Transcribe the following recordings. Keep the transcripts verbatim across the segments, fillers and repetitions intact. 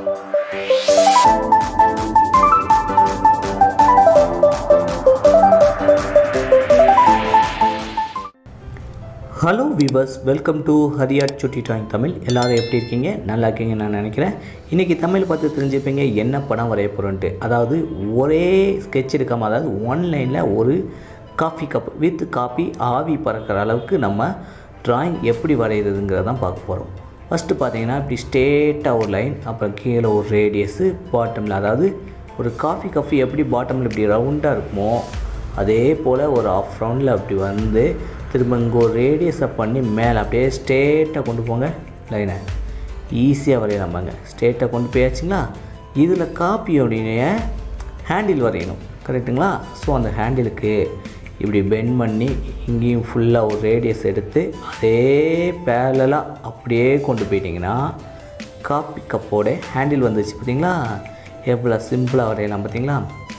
Hello viewers, welcome to ஹரியாட் சுட்டி drawing Tamil. எல்லோரும் எப்படி இருக்கீங்க? நல்லா இருக்கீங்க நான் நினைக்கிறேன். இன்றைக்கி தமிழ் பார்த்து தெரிஞ்சுப்பீங்க என்ன படம் வரைய போகிறோன்ட்டு. அதாவது ஒரே ஸ்கெட்ச் எடுக்காமல், அதாவது ஒன் லைனில் ஒரு காஃபி கப் வித் காஃபி ஆவி பறக்கிற அளவுக்கு நம்ம ட்ராயிங் எப்படி வரைகிறதுங்கிறதான் பார்க்க போகிறோம். ஃபஸ்ட்டு பார்த்தீங்கன்னா இப்படி ஸ்ட்ரெயிட்டாக ஒரு லைன், அப்புறம் கீழே ஒரு ரேடியஸு, பாட்டமில் அதாவது ஒரு காஃபி கஃபி எப்படி பாட்டமில் இப்படி ரவுண்டாக இருக்குமோ அதே போல் ஒரு ஆஃப் ரவுண்டில் அப்படி வந்து திரும்ப இங்கே ஒரு ரேடியஸை பண்ணி மேலே அப்படியே ஸ்ட்ரெயிட்டாக கொண்டு போங்க. லைனை ஈஸியாக வரையலாமாங்க. ஸ்ட்ரெயிட்டாக கொண்டு போயாச்சுங்களா? இதில் காப்பியோடைய ஹேண்டில் வரையணும், கரெக்டுங்களா? ஸோ அந்த ஹேண்டிலுக்கு இப்படி பெண்ட் பண்ணி இங்கேயும் ஃபுல்லாக ஒரு ரேடியஸ் எடுத்து அதே பேரலாக அப்படியே கொண்டு போயிட்டிங்கன்னா காப்பி கப்போட ஹேண்டில் வந்துச்சு. பார்த்தீங்களா எவ்வளோ சிம்பிளாக வரையலாம் பார்த்தீங்களா?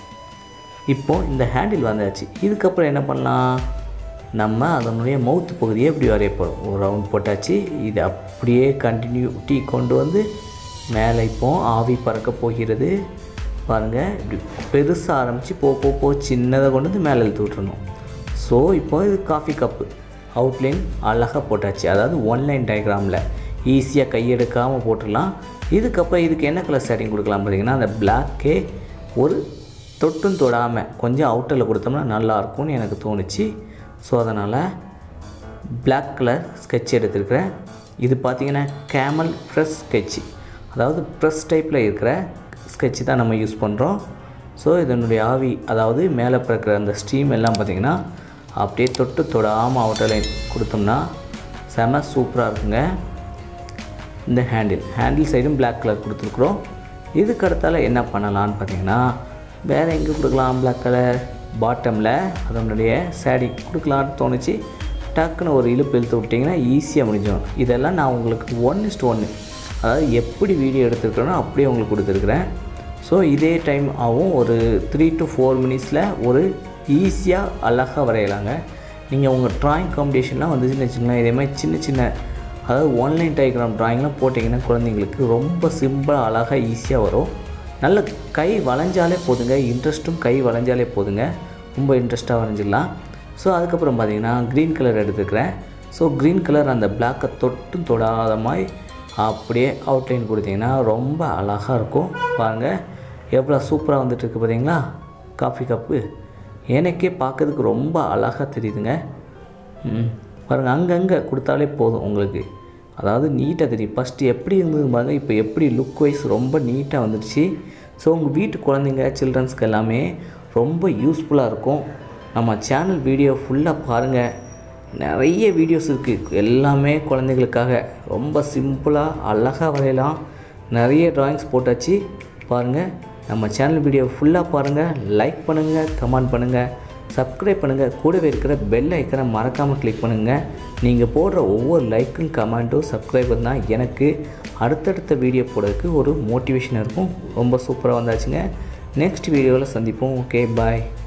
இப்போது இந்த ஹேண்டில் வந்தாச்சு. இதுக்கப்புறம் என்ன பண்ணலாம்? நம்ம அதனுடைய மவுத்து பகுதியை எப்படி வரைய போகிறோம். ஒரு ரவுண்ட் போட்டாச்சு. இது அப்படியே கண்டினியூட்டி கொண்டு வந்து மேலே இப்போ ஆவி பறக்க போகிறது பாருங்கள். இப்படி பெருசாக ஆரம்பித்து போ போ போ சின்னதை கொண்டு வந்து மேலே இழுத்து விட்டுறணும். ஸோ இப்போ இது காஃபி கப்பு அவுட்லைன் அழகாக போட்டாச்சு. அதாவது ஒன் லைன் டயக்ராமில் ஈஸியாக கையெடுக்காமல் போட்டுடலாம். இதுக்கப்புறம் இதுக்கு என்ன கலர் ஷேடிங் கொடுக்கலாம் பார்த்தீங்கன்னா, அந்த பிளாக்கே ஒரு தொட்டும் தொடாமல் கொஞ்சம் அவுட்டரில் கொடுத்தோம்னா நல்லாயிருக்கும்னு எனக்கு தோணுச்சு. ஸோ அதனால் பிளாக் கலர் ஸ்கெட்ச் எடுத்துருக்கிறேன். இது பார்த்திங்கன்னா கேமல் ப்ரெஸ் ஸ்கெட்சு, அதாவது ப்ரெஸ் டைப்பில் இருக்கிற ஸ்கெட்சு தான் நம்ம யூஸ் பண்ணுறோம். ஸோ இதனுடைய ஆவி, அதாவது மேலே பிறக்கிற அந்த ஸ்டீம் எல்லாம் பார்த்திங்கன்னா அப்படியே தொட்டு தொடாமல் அவுட்டர் லைன் கொடுத்தோம்னா செம சூப்பராக இருக்குங்க. இந்த ஹேண்டில் ஹேண்டில் சைடும் பிளாக் கலர் கொடுத்துருக்குறோம். இதுக்கு அடுத்தால என்ன பண்ணலான்னு பார்த்திங்கன்னா, வேறு எங்கே கொடுக்கலாம்? பிளாக் கலர் பாட்டமில் அதனுடைய ஷேடிங் கொடுக்கலான்னு தோணுச்சு. டக்குன்னு ஒரு இழுப்பு இழுத்து விட்டிங்கன்னா ஈஸியாக முடிஞ்சிடும். இதெல்லாம் நான் உங்களுக்கு ஒன் இஸ்ட் ஒன்று, அதாவது எப்படி வீடியோ எடுத்துருக்கிறேனோ அப்படியே உங்களுக்கு கொடுத்துருக்குறேன். ஸோ இதே டைம் ஆகும். ஒரு த்ரீ டு ஃபோர் மினிட்ஸில் ஒரு ஈஸியாக அழகாக வரையலாங்க. நீங்கள் உங்கள் ட்ராயிங் காம்படிஷன்லாம் வந்துச்சுன்னு வச்சுக்கலாம், இதே மாதிரி சின்ன சின்ன அதாவது ஒன்லைன் டயக்ராம் ட்ராயிங்லாம் போட்டிங்கன்னா குழந்தைங்களுக்கு ரொம்ப சிம்பிளாக அழகாக ஈஸியாக வரும். நல்ல கை வளைஞ்சாலே போதுங்க, இன்ட்ரெஸ்ட்டும் கை வளைஞ்சாலே போதுங்க, ரொம்ப இன்ட்ரெஸ்ட்டாக வரைஞ்சிடலாம். ஸோ அதுக்கப்புறம் பார்த்திங்கன்னா க்ரீன் கலர் எடுத்துக்கிறேன். ஸோ க்ரீன் கலர் அந்த பிளாக்கை தொட்டும் தொடாத மாதிரி அப்படியே அவுட்லைன் கொடுத்திங்கன்னா ரொம்ப அழகாக இருக்கும். பாருங்கள் எவ்வளோ சூப்பராக வந்துட்டுருக்கு பார்த்தீங்களா? காஃபி கப்பு எனக்கே பார்க்கறதுக்கு ரொம்ப அழகாக தெரியுதுங்க. ம் பாருங்கள், அங்கங்கே கொடுத்தாலே போதும் உங்களுக்கு, அதாவது நீட்டாக தெரியும். ஃபஸ்ட்டு எப்படி இருந்தது பாருங்கள், இப்போ எப்படி லுக் வைஸ் ரொம்ப நீட்டாக வந்துடுச்சு. ஸோ உங்கள் வீட்டு குழந்தைங்க சில்ட்ரன்ஸ்க்கு எல்லாமே ரொம்ப யூஸ்ஃபுல்லாக இருக்கும். நம்ம சேனல் வீடியோ ஃபுல்லாக பாருங்கள், நிறைய வீடியோஸ் இருக்குது எல்லாமே குழந்தைங்களுக்காக. ரொம்ப சிம்பிளாக அழகாக வரையலாம். நிறைய ட்ராயிங்ஸ் போட்டாச்சு பாருங்கள். நம்ம சேனல் வீடியோ ஃபுல்லாக பாருங்கள், லைக் பண்ணுங்கள், கமெண்ட் பண்ணுங்கள், சப்ஸ்கிரைப் பண்ணுங்கள். கூடவே இருக்கிற பெல் ஐக்கனை மறக்காமல் கிளிக் பண்ணுங்கள். நீங்கள் போடுற ஒவ்வொரு லைக்கும் கமெண்ட்டும் சப்ஸ்கிரைபர் தான் எனக்கு அடுத்தடுத்த வீடியோ போடுறதுக்கு ஒரு மோட்டிவேஷன் இருக்கும். ரொம்ப சூப்பராக வந்தாச்சுங்க. நெக்ஸ்ட் வீடியோவில் சந்திப்போம். ஓகே, பாய்.